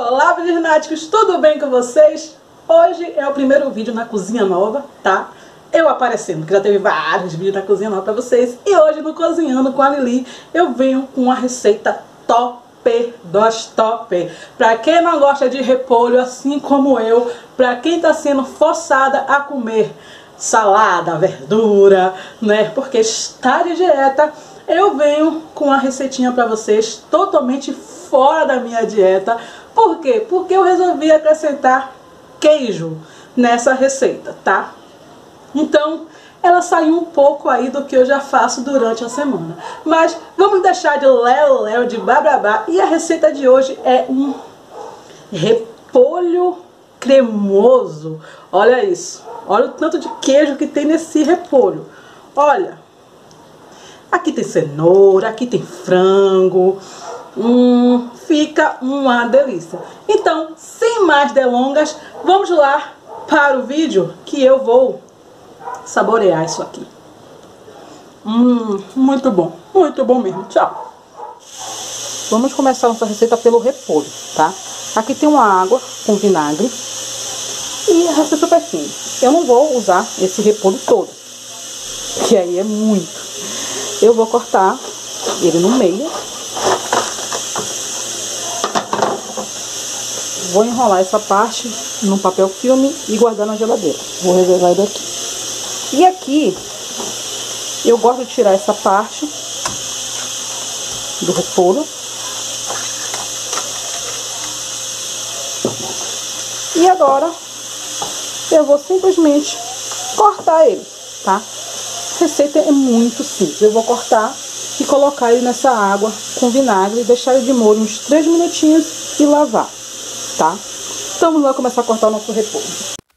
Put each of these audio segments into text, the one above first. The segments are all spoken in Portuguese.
Olá, virgináticos, tudo bem com vocês? Hoje é o primeiro vídeo na cozinha nova, tá? Eu aparecendo, que já teve vários vídeos na cozinha nova pra vocês. E hoje no Cozinhando com a Lili, eu venho com uma receita top dos top. Pra quem não gosta de repolho, assim como eu, pra quem tá sendo forçada a comer salada, verdura, né? Porque está de dieta, eu venho com uma receitinha pra vocês totalmente fora da minha dieta. Por quê? Porque eu resolvi acrescentar queijo nessa receita, tá? Então, ela saiu um pouco aí do que eu já faço durante a semana. Mas vamos deixar de léu-léu, de bababá. E a receita de hoje é um repolho cremoso. Olha isso. Olha o tanto de queijo que tem nesse repolho. Olha. Aqui tem cenoura, aqui tem frango. Fica uma delícia. Então, sem mais delongas, vamos lá para o vídeo que eu vou saborear isso aqui. Muito bom mesmo. Tchau. Vamos começar nossa receita pelo repolho, tá? Aqui tem uma água com vinagre e a receita super simples. Eu não vou usar esse repolho todo, que aí é muito. Eu vou cortar ele no meio. Vou enrolar essa parte num papel filme e guardar na geladeira. Vou reservar ele aqui. E aqui, eu gosto de tirar essa parte do repolho. E agora, eu vou simplesmente cortar ele, tá? A receita é muito simples. Eu vou cortar e colocar ele nessa água com vinagre e deixar ele de molho uns 3 minutinhos e lavar, tá? Então vamos lá começar a cortar o nosso repolho.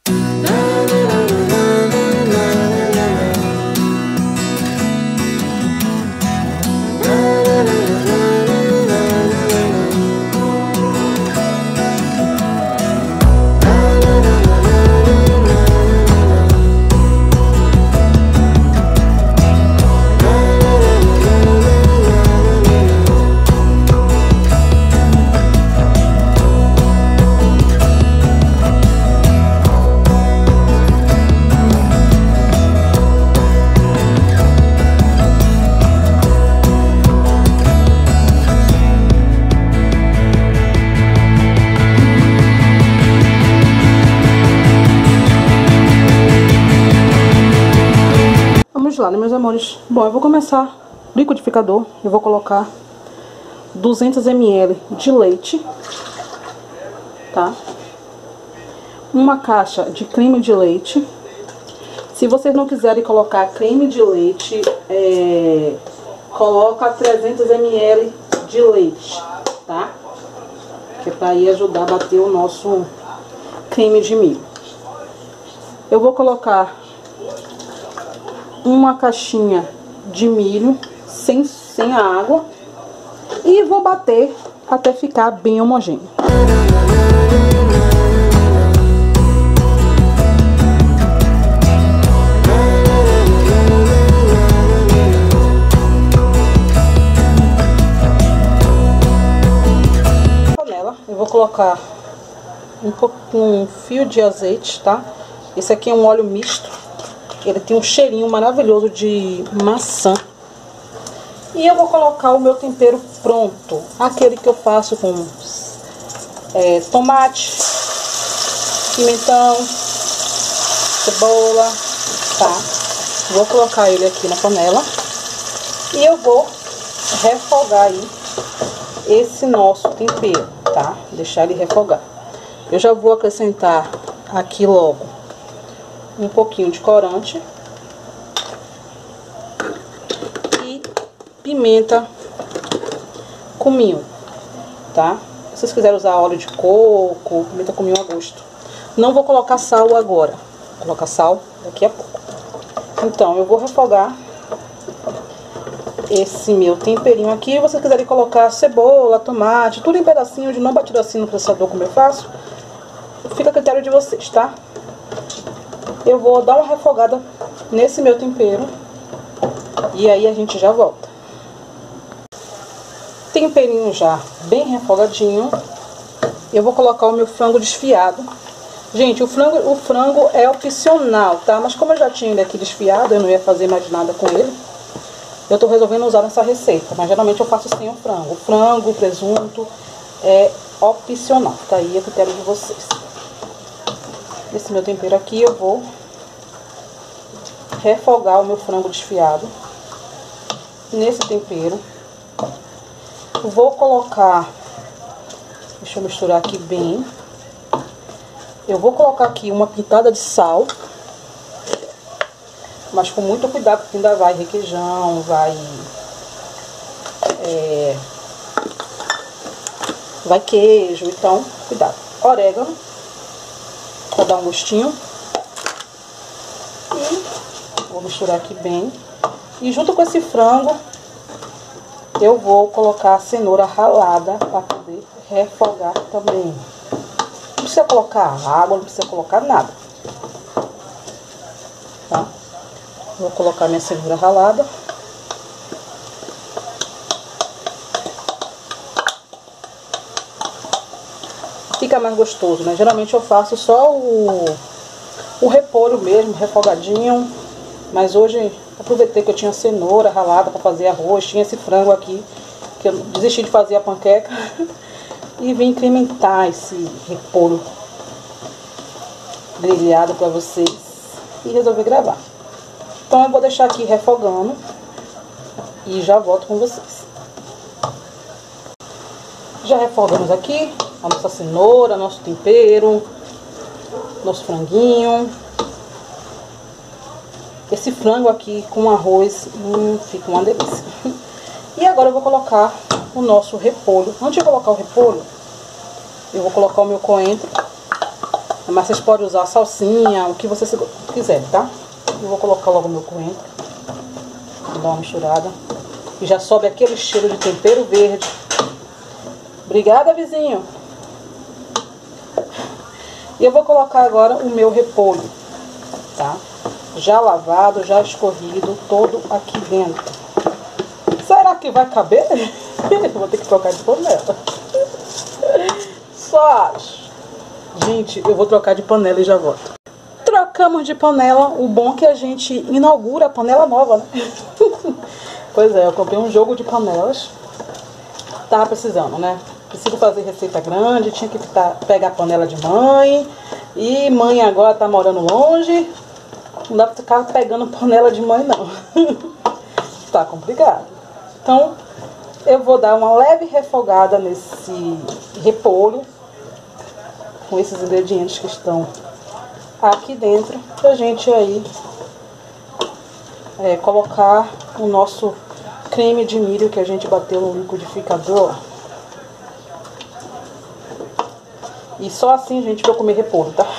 Vamos lá, né, meus amores? Bom, eu vou começar no liquidificador. Eu vou colocar 200 ml de leite, tá? Uma caixa de creme de leite. Se vocês não quiserem colocar creme de leite, coloca 300 ml de leite, tá? Que é pra ir ajudar a bater o nosso creme de milho. Eu vou colocar uma caixinha de milho sem a água e vou bater até ficar bem homogêneo. Na panela eu vou colocar um fio de azeite, tá? Esse aqui é um óleo misto. Ele tem um cheirinho maravilhoso de maçã. E eu vou colocar o meu tempero pronto. Aquele que eu faço com tomate, pimentão, cebola, tá? Vou colocar ele aqui na panela. E eu vou refogar aí esse nosso tempero, tá? Deixar ele refogar. Eu já vou acrescentar aqui logo um pouquinho de corante e pimenta cominho, tá? Se vocês quiserem usar óleo de coco, pimenta cominho a gosto. Não vou colocar sal agora, vou colocar sal daqui a pouco. Então, eu vou refogar esse meu temperinho aqui. Se vocês quiserem colocar cebola, tomate, tudo em pedacinho, de não batido assim no processador como eu faço, fica a critério de vocês, tá? Eu vou dar uma refogada nesse meu tempero e aí a gente já volta. Temperinho já bem refogadinho. eu vou colocar o meu frango desfiado. Gente, o frango é opcional, tá? Mas como eu já tinha ele aqui desfiado, eu não ia fazer mais nada com ele. Eu tô resolvendo usar nessa receita, mas geralmente eu faço sem o frango. O frango, o presunto é opcional, tá aí a critério de vocês. Esse meu tempero aqui eu vou refogar o meu frango desfiado nesse tempero. Vou colocar, deixa eu misturar aqui bem. Eu vou colocar aqui uma pitada de sal, mas com muito cuidado, porque ainda vai requeijão, vai queijo, então cuidado. Orégano, para dar um gostinho. E vou misturar aqui bem. E junto com esse frango, eu vou colocar a cenoura ralada para poder refogar também. Não precisa colocar água, não precisa colocar nada. Tá? Vou colocar minha cenoura ralada. Fica mais gostoso, né? Geralmente eu faço só o repolho mesmo, refogadinho. Mas hoje aproveitei que eu tinha cenoura ralada para fazer arroz. Tinha esse frango aqui, que eu desisti de fazer a panqueca. E vim incrementar esse repolho grelhado para vocês. E resolvi gravar. Então eu vou deixar aqui refogando. E já volto com vocês. Já refogamos aqui a nossa cenoura, nosso tempero, nosso franguinho. Esse frango aqui com arroz, fica uma delícia. E agora eu vou colocar o nosso repolho. Antes de colocar o repolho, eu vou colocar o meu coentro. Mas vocês podem usar salsinha, o que vocês quiserem, tá? Eu vou colocar logo o meu coentro. Vou dar uma misturada. E já sobe aquele cheiro de tempero verde. Obrigada, vizinho. E eu vou colocar agora o meu repolho, tá? Já lavado, já escorrido, todo aqui dentro. Será que vai caber? Eu vou ter que trocar de panela. Só acho. Gente, eu vou trocar de panela e já volto. Trocamos de panela. O bom é que a gente inaugura a panela nova, né? Pois é, eu comprei um jogo de panelas. Tava precisando, né? Preciso fazer receita grande, tinha que pegar a panela de mãe. E mãe agora tá morando longe. Não dá pra ficar pegando panela de mãe, não. Tá complicado. Então, eu vou dar uma leve refogada nesse repolho. Com esses ingredientes que estão aqui dentro. Pra gente aí colocar o nosso creme de milho que a gente bateu no liquidificador. E só assim, gente, pra eu comer repolho, tá?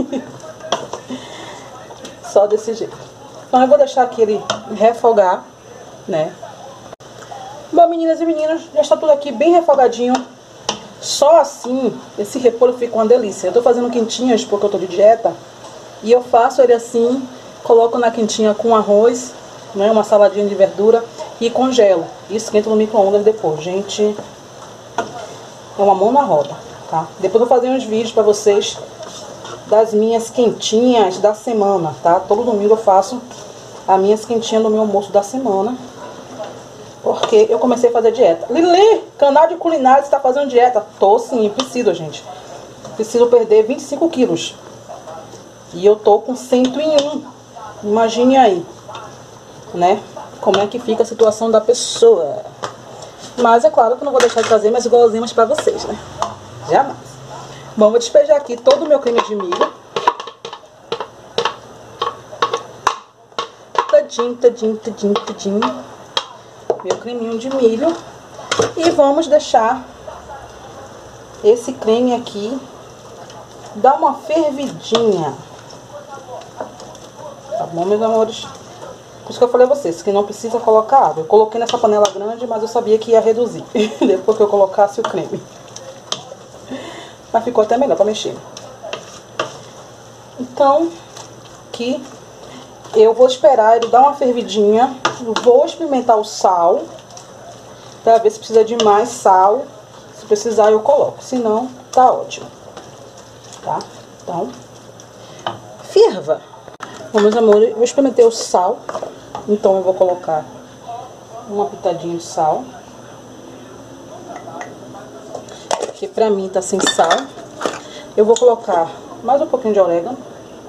Só desse jeito. Então eu vou deixar aqui ele refogar, né? Bom, meninas e meninos, já está tudo aqui bem refogadinho. Só assim, esse repolho fica uma delícia. Eu tô fazendo quentinhas porque eu tô de dieta. E eu faço ele assim, coloco na quentinha com arroz, né? Uma saladinha de verdura e congelo. E esquento no micro-ondas depois. Gente, é uma mão na roda, tá? Depois eu vou fazer uns vídeos pra vocês das minhas quentinhas da semana, tá? Todo domingo eu faço as minhas quentinhas do meu almoço da semana. Porque eu comecei a fazer dieta. Lili, canal de culinária, você tá fazendo dieta? Tô sim, preciso, gente. Preciso perder 25 quilos. E eu tô com 101. Imagine aí, né? Como é que fica a situação da pessoa. Mas é claro que eu não vou deixar de fazer mais igualzinhas pra vocês, né? Jamais. Bom, vou despejar aqui todo o meu creme de milho. Todinho. Meu creminho de milho. E vamos deixar esse creme aqui dar uma fervidinha. Tá bom, meus amores? Por isso que eu falei a vocês que não precisa colocar água. Eu coloquei nessa panela grande, mas eu sabia que ia reduzir depois que eu colocasse o creme. Mas ficou até melhor pra mexer. Então, aqui eu vou esperar ele dar uma fervidinha. Vou experimentar o sal pra ver se precisa de mais sal. Se precisar eu coloco, se não, tá ótimo, tá? Então, ferva. Bom, meus amores, eu experimentei o sal, então eu vou colocar uma pitadinha de sal, que pra mim tá sem sal. Eu vou colocar mais um pouquinho de orégano,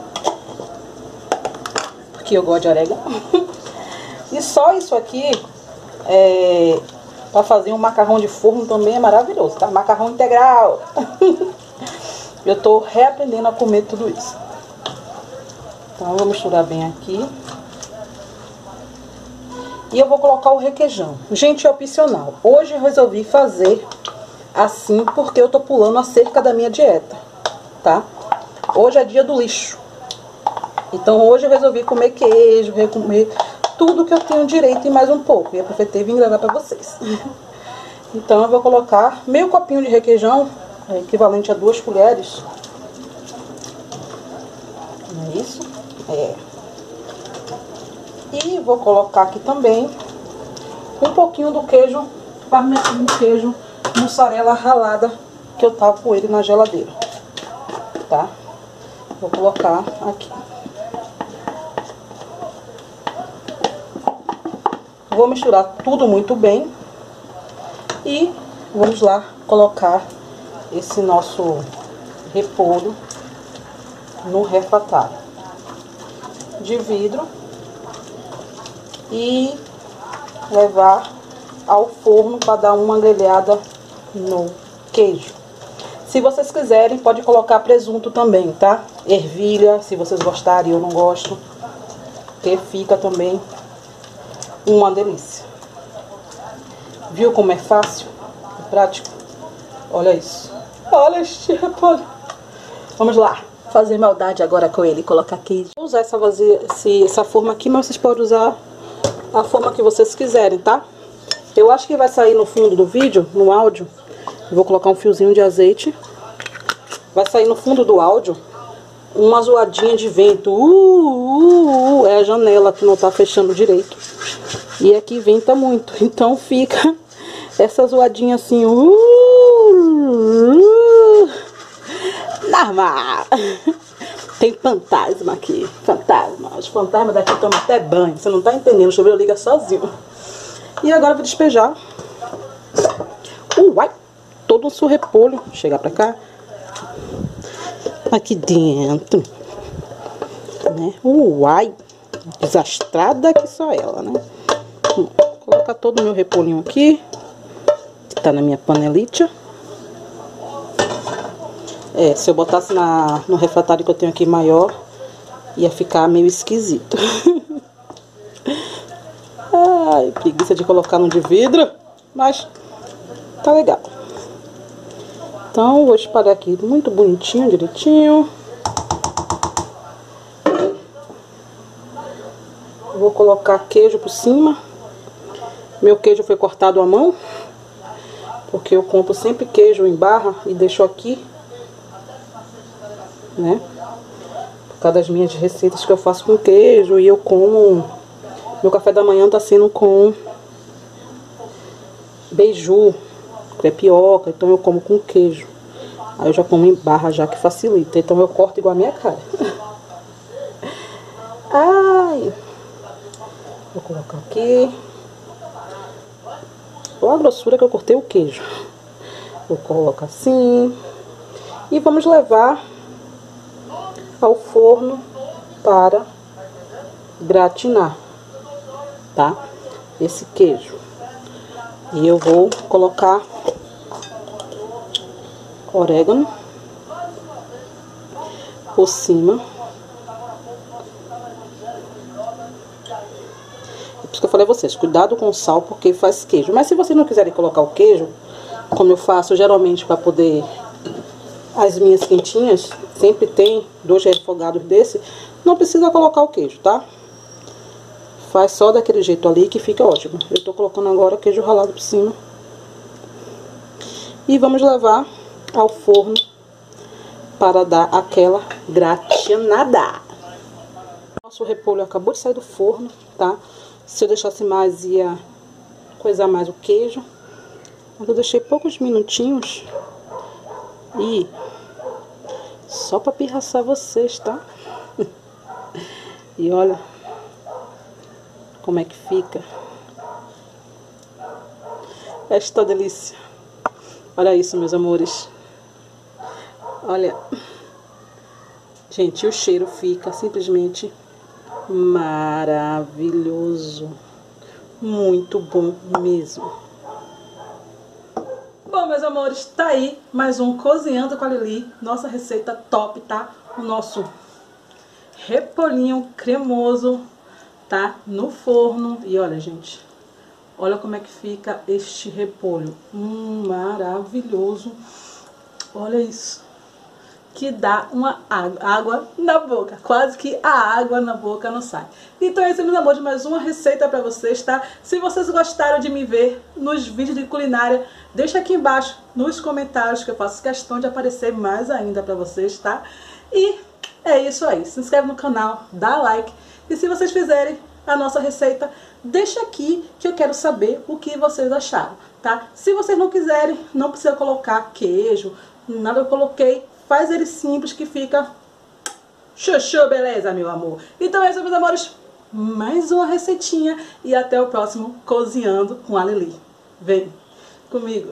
porque eu gosto de orégano. E só isso aqui, pra fazer um macarrão de forno também é maravilhoso, tá? Macarrão integral. Eu tô reaprendendo a comer tudo isso. Então, eu vou misturar bem aqui. E eu vou colocar o requeijão. Gente, é opcional. Hoje eu resolvi fazer assim porque eu tô pulando a cerca da minha dieta, tá? Hoje é dia do lixo. Então, hoje eu resolvi comer queijo, comer tudo que eu tenho direito e mais um pouco. E aproveitei e vim gravar pra vocês. Então, eu vou colocar meio copinho de requeijão, equivalente a 2 colheres. Não é isso? É. E vou colocar aqui também um pouquinho do queijo, um queijo mussarela ralada, que eu tava com ele na geladeira, tá? Vou colocar aqui. Vou misturar tudo muito bem e vamos lá colocar esse nosso repolho no refratário de vidro e levar ao forno para dar uma grelhada no queijo. Se vocês quiserem, pode colocar presunto também, tá? Ervilha, se vocês gostarem, eu não gosto, que fica também uma delícia. Viu como é fácil e prático? Olha isso. Olha este repolho. Vamos lá fazer maldade agora com ele, colocar queijo. Vou usar essa forma aqui, mas vocês podem usar a forma que vocês quiserem, tá? Eu acho que vai sair no fundo do vídeo, no áudio. Eu vou colocar um fiozinho de azeite. Vai sair no fundo do áudio uma zoadinha de vento. É a janela que não tá fechando direito. E aqui venta muito. Então fica essa zoadinha assim. Normal. Tem fantasma aqui. Fantasma. Os fantasmas daqui tomam até banho. Você não tá entendendo. O chuveiro liga sozinho. E agora eu vou despejar. Uai! Todo o seu repolho. Chegar pra cá. Aqui dentro. Né? Uai! Desastrada que só ela, né? Vou colocar todo o meu repolhinho aqui. Que tá na minha panelita. Se eu botasse no refratário que eu tenho aqui maior, ia ficar meio esquisito. Ai, preguiça de colocar no de vidro, mas tá legal. Então, vou espalhar aqui muito bonitinho, direitinho. Vou colocar queijo por cima. Meu queijo foi cortado à mão, porque eu compro sempre queijo em barra e deixo aqui, né? Por causa das minhas receitas que eu faço com queijo e eu como. Meu café da manhã tá sendo com beiju, crepioca, então eu como com queijo. Aí eu já como em barra, já que facilita. Então eu corto igual a minha cara. Ai! Vou colocar aqui. Olha a grossura que eu cortei o queijo. Vou colocar assim. E vamos levar ao forno para gratinar, tá? Esse queijo. E eu vou colocar orégano por cima. Por isso que eu falei a vocês, cuidado com o sal, porque faz queijo. Mas se vocês não quiserem colocar o queijo, como eu faço geralmente para poder as minhas quentinhas, sempre tem 2 refogados desse, não precisa colocar o queijo, tá? Faz só daquele jeito ali que fica ótimo. Eu tô colocando agora queijo ralado por cima. E vamos levar ao forno para dar aquela gratinada. Nosso repolho acabou de sair do forno, tá? Se eu deixasse mais, ia coisar mais o queijo. Mas eu deixei poucos minutinhos E só para pirraçar vocês, tá? E olha como é que fica esta delícia. Olha isso, meus amores. Olha, gente, o cheiro fica simplesmente maravilhoso. Muito bom mesmo. Bom, meus amores, tá aí mais um Cozinhando com a Lili. Nossa receita top, tá? O nosso repolhinho cremoso, tá? No forno. E olha, gente, olha como é que fica este repolho. Maravilhoso. Olha isso. Que dá uma água na boca. Quase que a água na boca não sai. Então é isso, meus amores, mais uma receita pra vocês, tá? Se vocês gostaram de me ver nos vídeos de culinária, deixa aqui embaixo nos comentários que eu faço questão de aparecer mais ainda pra vocês, tá? E é isso aí. Se inscreve no canal, dá like. E se vocês fizerem a nossa receita, deixa aqui que eu quero saber o que vocês acharam, tá? Se vocês não quiserem, não precisa colocar queijo, nada eu coloquei. Faz ele simples que fica chuchu, beleza, meu amor? Então é isso, meus amores. Mais uma receitinha e até o próximo Cozinhando com a Lili. Vem comigo.